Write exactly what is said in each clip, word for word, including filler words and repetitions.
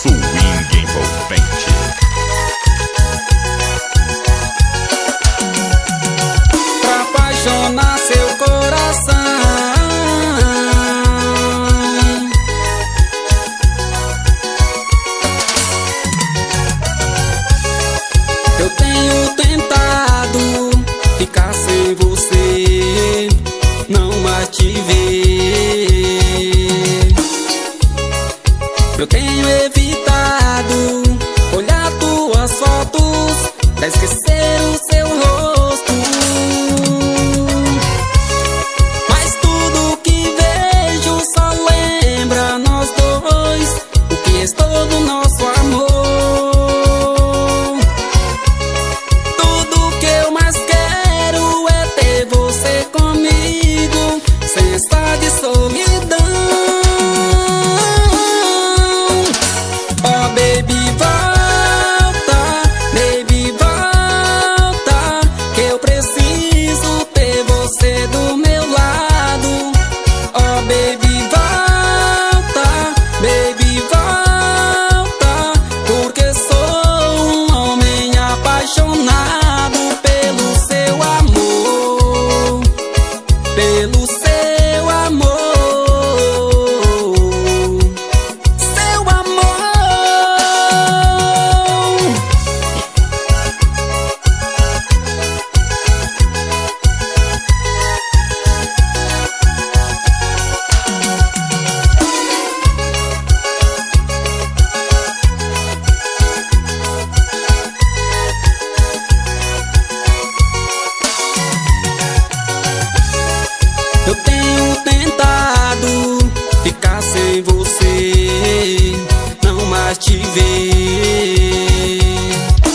swing envolvente. Pra apaixonar seu coração, eu tenho tentado ficar sem você, não mais te ver. Eu tenho evitado olhar tuas fotos pra esquecer o seu rosto, mas tudo que vejo só lembra nós dois, o que restou do nosso amor. Tudo que eu mais quero é ter você comigo, sem estar de solidão. Oh baby, volta, baby, volta, que eu preciso ter você do meu lado. Oh baby, volta, baby, volta, porque sou um homem apaixonado pelo seu amor, pelo seu amor, seu amor. Eu tenho tentado ficar sem você, não mais te ver.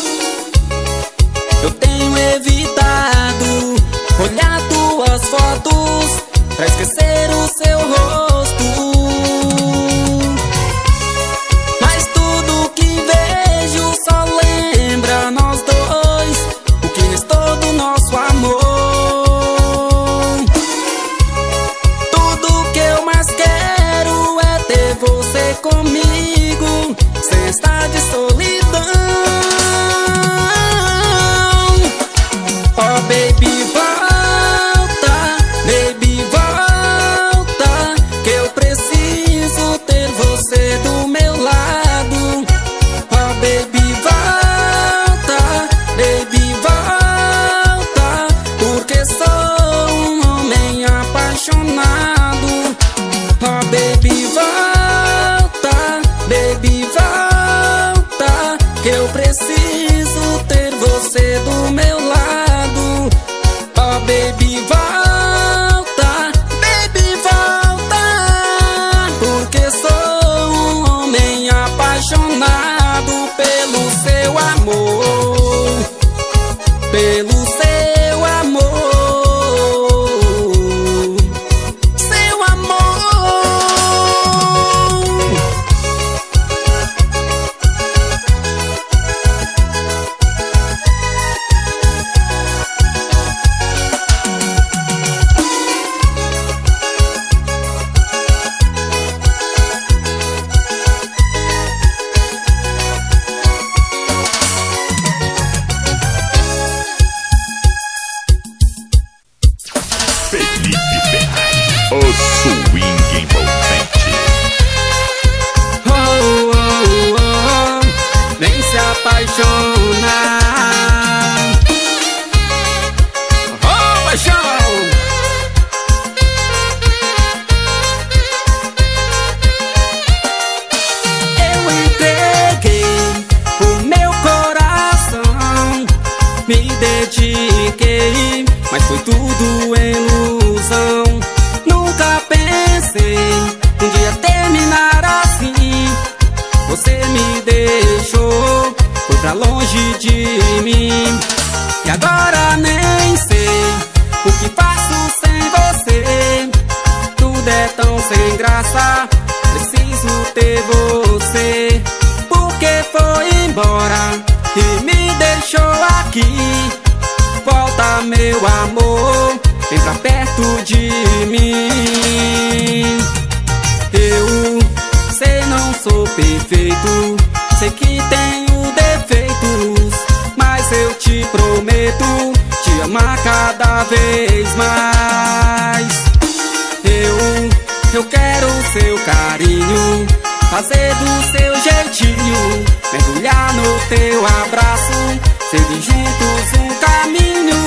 Eu tenho evitado olhar tuas fotos pra esquecer o seu rosto, mas tudo que vejo só lembra nós dois, o que restou do nosso amor. Tudo que eu mais quero é ter você comigo, sem estar de solidão. Oh baby, volta, baby, volta, que eu preciso ter você do meu lado. Oh baby, volta, baby, volta, porque sou um homem apaixonado. Oh baby, volta, baby, volta, que eu preciso ter você do meu lado. Oh baby, volta, baby, volta, porque sou um homem apaixonado pelo seu amor, pelo seu amor, seu amor. Felipe Ferraz, o swing envolvente. Oh, oh, oh, vem se apaixonar. Oh, paixão! Eu entreguei o meu coração, me dediquei, mas foi tudo ilusão. Nunca pensei um dia terminar assim. Você me deixou, foi pra longe de mim, e agora nem sei o que faço sem você. Tudo é tão sem graça, preciso ter você, porque foi embora e me deixou aqui. Volta meu amor, vem pra perto de mim. Eu sei, não sou perfeito, prometo te amar cada vez mais. Eu, eu quero o seu carinho, fazer do seu jeitinho, mergulhar no teu abraço, seguir juntos um caminho.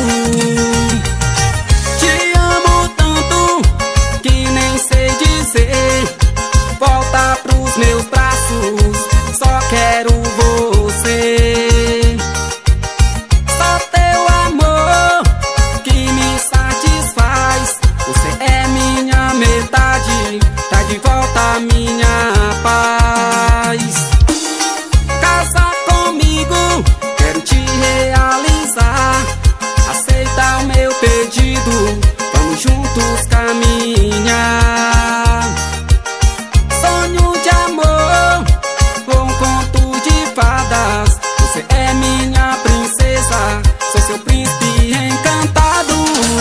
Te amo tanto que nem sei dizer, volta pros meus braços, só quero você. Só teu amor que me satisfaz, você é minha metade, tá de volta minha paz. Casa comigo, quero te realizar, aceita o meu pedido, vamos juntos caminhar. Sonho de amor, um conto de fadas, você é minha princesa, sou seu príncipe encantado.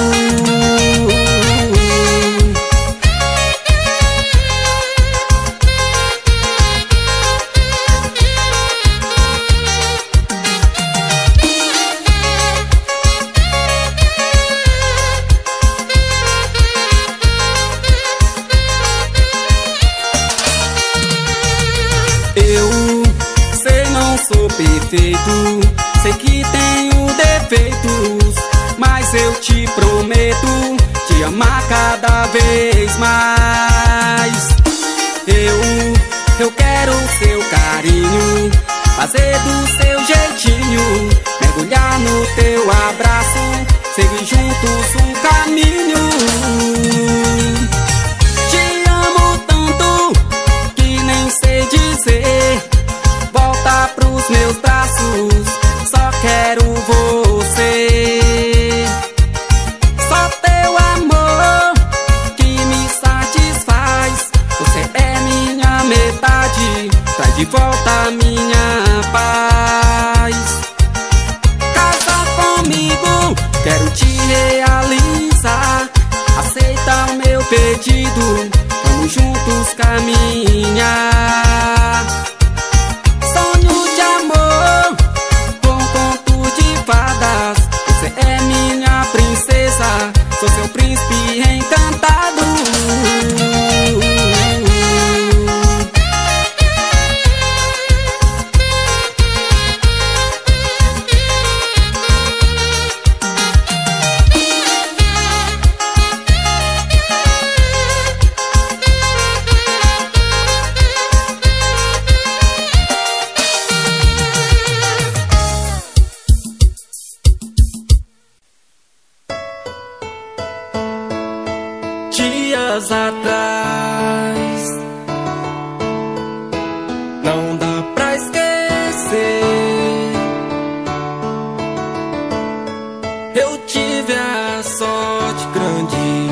Eu sei não sou perfeito, sei que tenho defeitos, mas eu te prometo te amar cada vez mais. Eu, eu quero o seu carinho, fazer do seu jeitinho, mergulhar no teu abraço, seguir juntos um caminho. Te amo tanto que nem sei dizer, volta pros meus braços, só quero você. Só teu amor que me satisfaz, você é minha metade, traz de volta minha paz. Casa comigo, quero te realizar, aceita o meu pedido, vamos juntos caminhar. Sonho de amor, um conto de fadas, você é minha princesa, sou seu príncipe encantado. Dias atrás, não dá pra esquecer, eu tive a sorte grande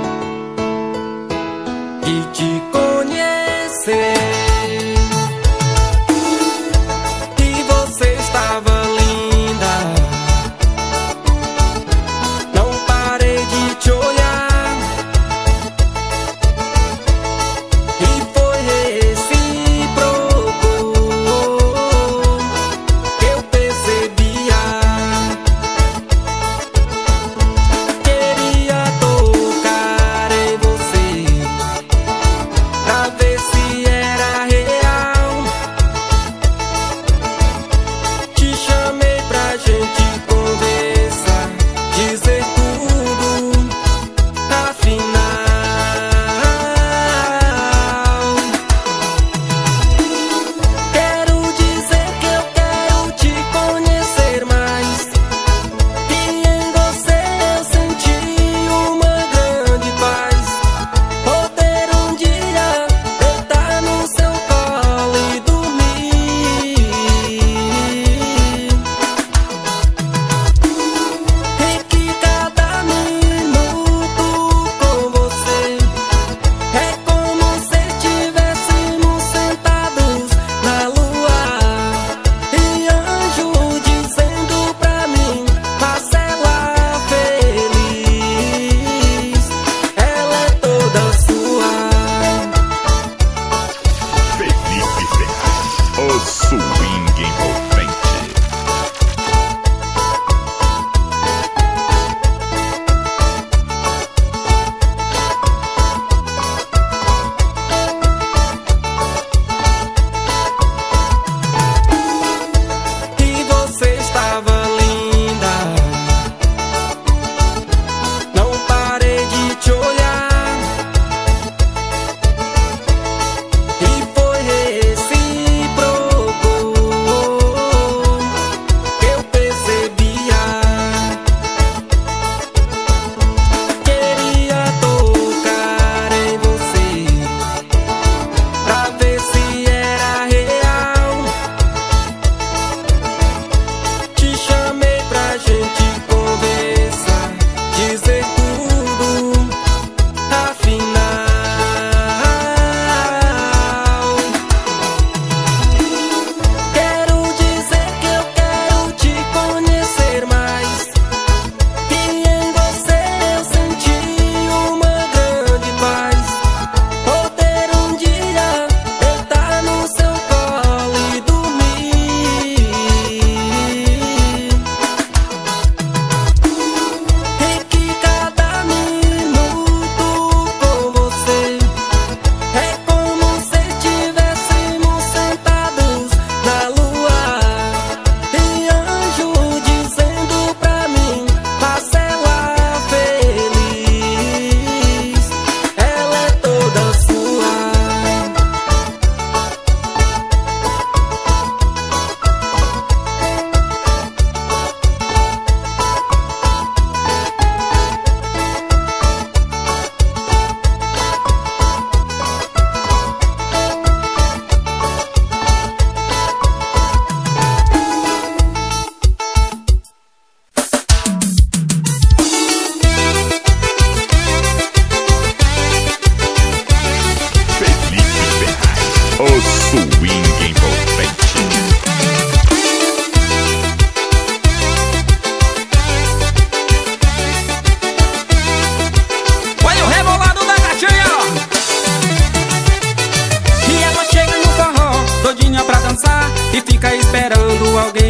de te conhecer, e você estava linda, não parei de te olhar.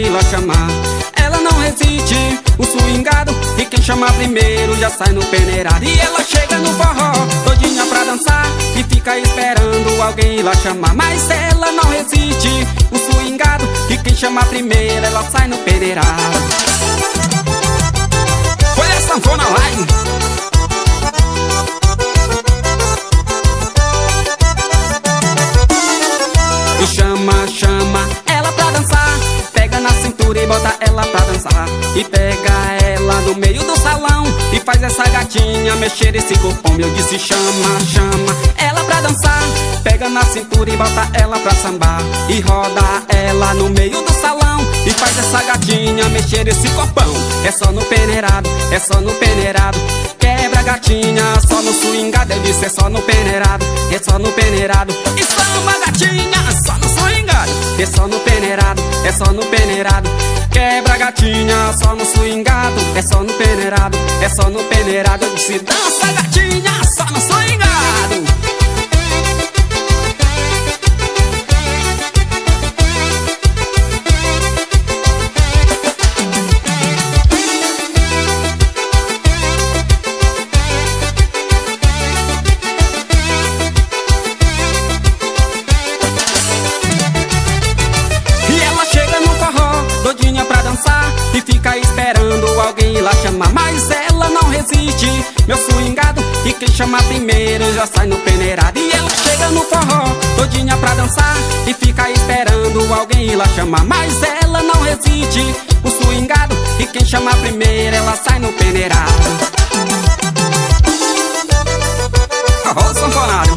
alguém lá chamar. Ela não resiste, o swingado, e quem chama primeiro já sai no peneirado. E ela chega no forró, todinha pra dançar, e fica esperando alguém lá chamar. Mas ela não resiste, o swingado, e quem chama primeiro ela sai no peneirado. Foi a sanfona live. E chama, chama ela pra dançar, pega na cintura e bota ela pra dançar. E pega ela no meio do salão e faz essa gatinha mexer esse corpão. Eu disse chama, chama ela pra dançar, pega na cintura e bota ela pra sambar. E roda ela no meio do salão e faz essa gatinha mexer esse corpão. É só no peneirado, é só no peneirado. Quebra a gatinha, só no swingado. Eu disse é só no peneirado, é só no peneirado. E samba gatinha, só no swingado. É só no peneirado, é só no peneirado. Quebra a gatinha, só no swingado. É só no peneirado, é só no peneirado. Eu disse dança gatinha, só no swingado. E fica esperando alguém ir lá chamar. Mas ela não resiste, meu swingado, e quem chama primeiro já sai no peneirado. E ela chega no forró, todinha pra dançar, e fica esperando alguém ir lá chamar. Mas ela não resiste, o swingado, e quem chama primeiro ela sai no peneirado. Arroz sanfonário.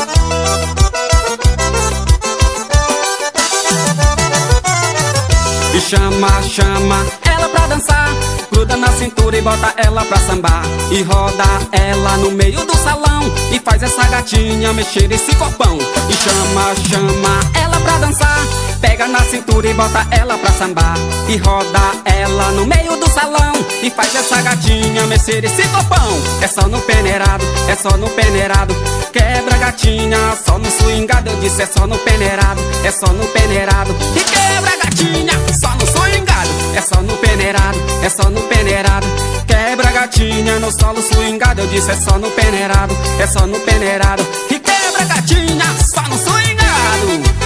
E chama, chama ela pra dançar, gruda na cintura e bota ela pra sambar. E roda ela no meio do salão e faz essa gatinha mexer esse corpão. E chama, chama ela pra dançar, pega na cintura e bota ela pra sambar. E roda ela no meio do salão e faz essa gatinha mexer esse corpão. É só no peneirado, é só no peneirado. Quebra a gatinha, só no swingado. Eu disse é só no peneirado, é só no peneirado. E quebra a gatinha, só no swingado. É só no peneirado, é só no peneirado. Quebra a gatinha no solo swingado. Eu disse é só no peneirado, é só no peneirado. E quebra a gatinha, só no swingado.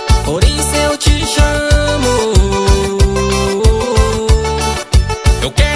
Eu quero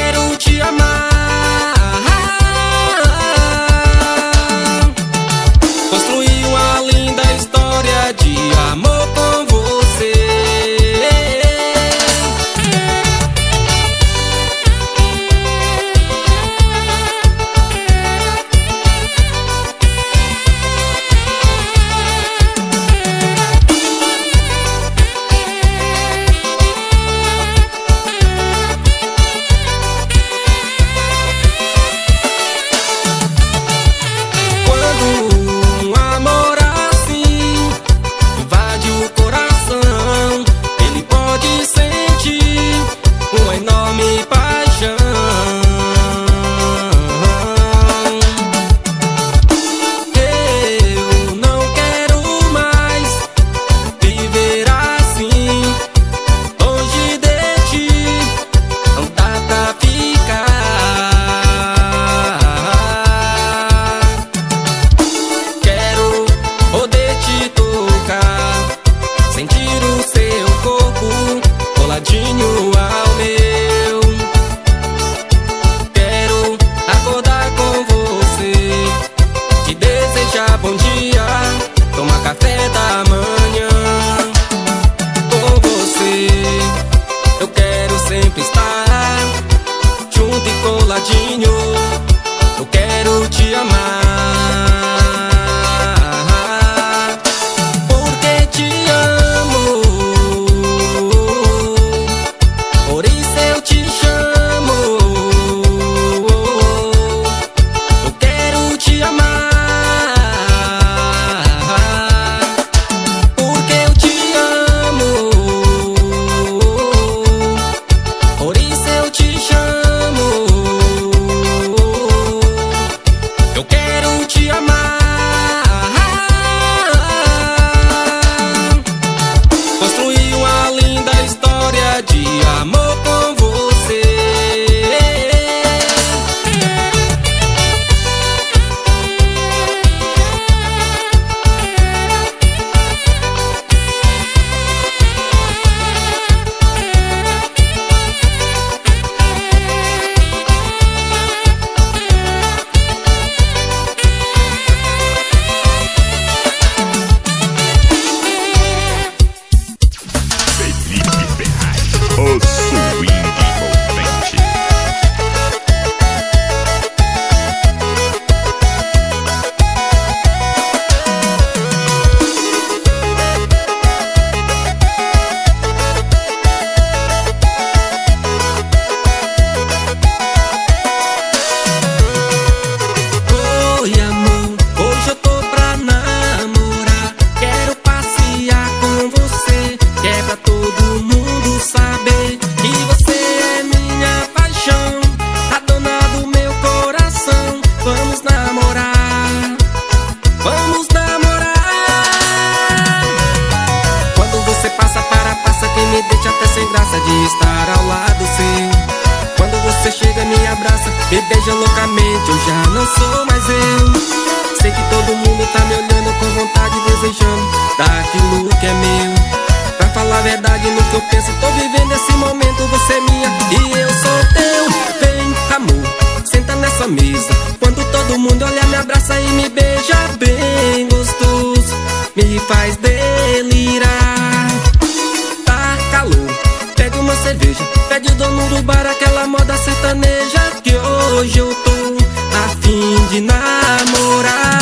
beija loucamente, eu já não sou mais eu. Sei que todo mundo tá me olhando com vontade, desejando daquilo que é meu. Pra falar a verdade no que eu penso, tô vivendo esse momento, você é minha e eu sou teu. Vem, amor, senta nessa mesa. Quando todo mundo olha, me abraça e me beija bem gostoso, me faz delirar. Tá calor, pede uma cerveja, pede o dono do bar aquela moda sertaneja, que hoje eu tô a fim de namorar.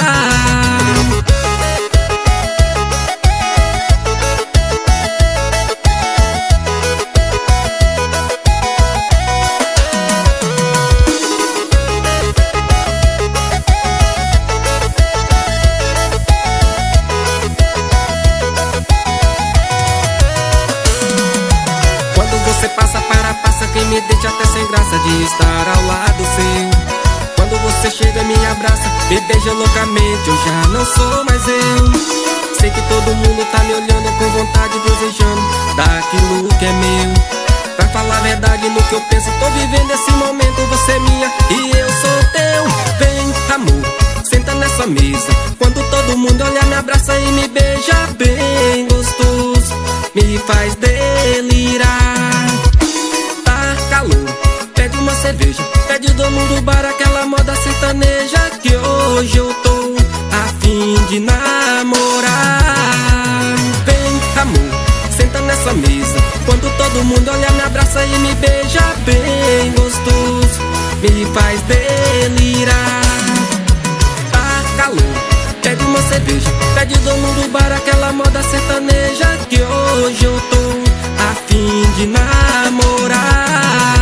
Você passa para passa, quem me deixa até sem graça de estar ao lado seu. Quando você chega e me abraça, me beija loucamente, eu já não sou mais eu. Sei que todo mundo tá me olhando com vontade, desejando daquilo que é meu. Pra falar a verdade no que eu penso, tô vivendo esse momento, você é minha e eu sou teu. Vem, amor, senta nessa mesa. Quando todo mundo olha, me abraça e me beija bem gostoso, me faz delirar. Pede uma cerveja, pede o dono do bar aquela moda sertaneja, que hoje eu tô a fim de namorar. Vem, amor, senta nessa mesa. Quando todo mundo olha, me abraça e me beija bem gostoso, me faz delirar. Tá calor, pede uma cerveja, pede o dono do bar aquela moda sertaneja, que hoje eu tô a fim de namorar.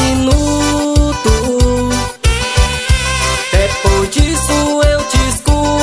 Disso eu te escuto.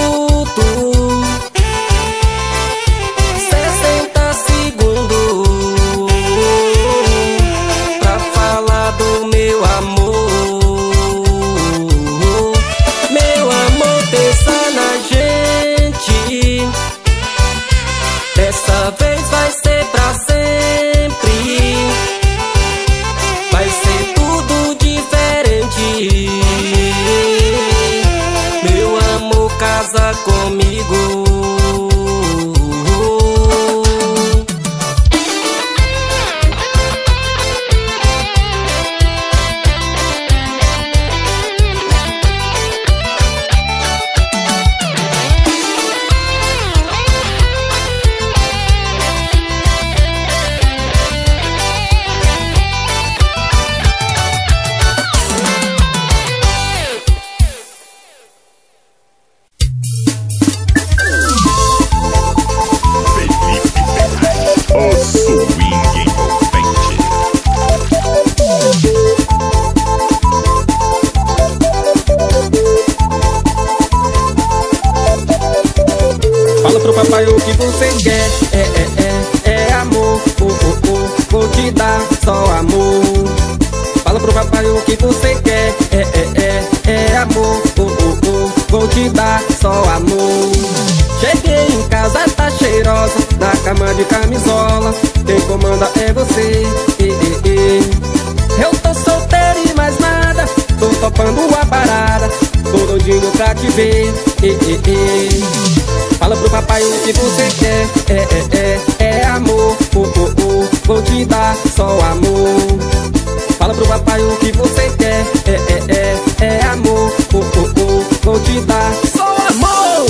que você quer. É, é, é, é amor, oh, oh, oh. Vou te dar só amor. Cheguei em casa, tá cheirosa, na cama de camisola. Quem comanda é você, e, e, e. Eu tô solteiro e mais nada, tô topando a parada, tô doidinho pra te ver, e, e, e. Fala pro papai o que você quer. É, é, é, é amor, oh, oh, oh. Vou te dar só amor. Fala pro papai o que você quer. É, é, é, é amor, oh, oh, oh. Vou te dar só amor.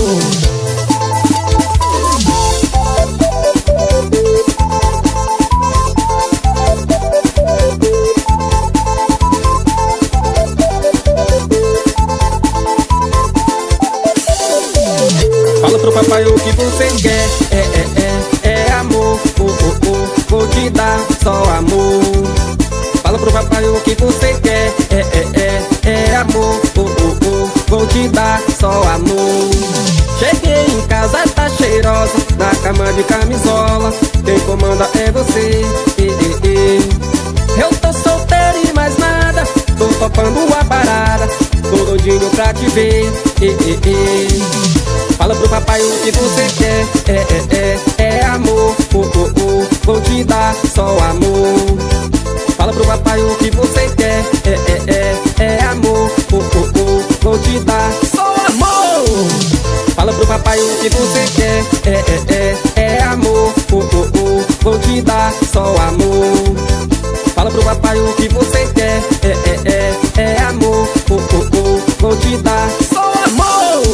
Fala pro papai o que você quer. É, é, é, é amor, oh, oh, oh. Vou te dar só amor. Fala pro papai o que você quer. É, é, é, é amor, oh, oh, oh. Vou te dar só amor. Cheguei em casa, tá cheirosa, na cama de camisola. Quem comanda é você, e, e, e. Eu tô solteiro e mais nada, tô topando a parada, tô doidinho pra te ver, e, e, e. Fala pro papai o que você quer. É, é, é, é amor, oh, oh, oh. Vou te dar só amor. Fala pro papai o que você quer. É, é, é, é amor, oh, oh, oh. Vou te dar só amor. Fala pro papai o que você quer. É, é, é, é amor, oh, oh, oh. Vou te dar só amor. Fala pro papai o que você quer. É, é, é, é amor, oh, oh, oh. Vou te dar só amor.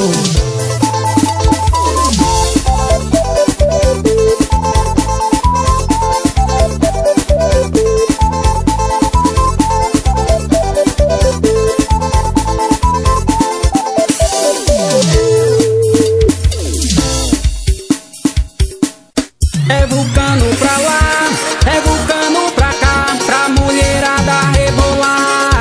É vulcano pra lá, é vulcano pra cá, pra mulherada rebolar.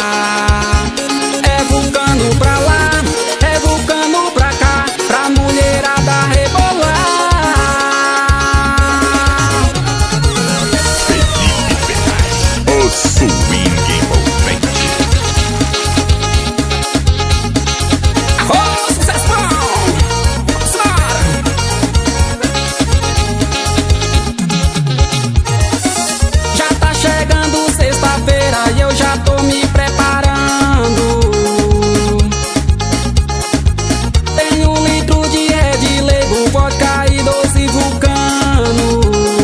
É vulcano pra lá, é vulcano pra cá, pra mulherada rebolar. Felipe Ferraz, o swing envolvente. Oh, sucesso bom! Vamos lá! Já tá chegando sexta-feira e eu já tô me preparando. Tem um litro de Red Label, vodka e doce vulcano.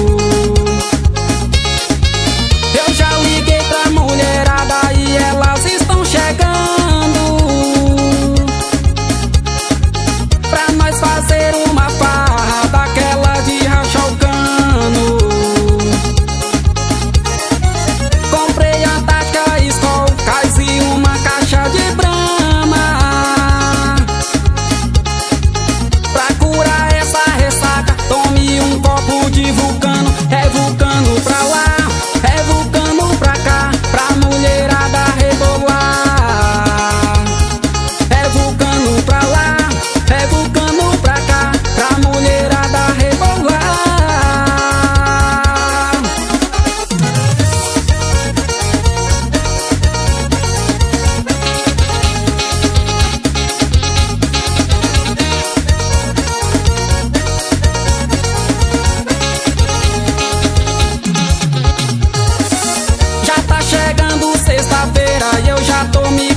Eu já liguei pra mulherada e elas estão chegando, pra nós fazer uma farra daquela de rachar o cano. Comprei Antártica, Skol, Kais e uma caixa de Brahma, pra curar essa ressaca. Tome um copo de vulcano. É vulcano pra lá, é vulcano pra cá, pra mulherada rebolar. É vulcano pra lá, é vulcano pra cá, pra mulherada rebolar. Já tá chegando sexta-feira e eu já tô me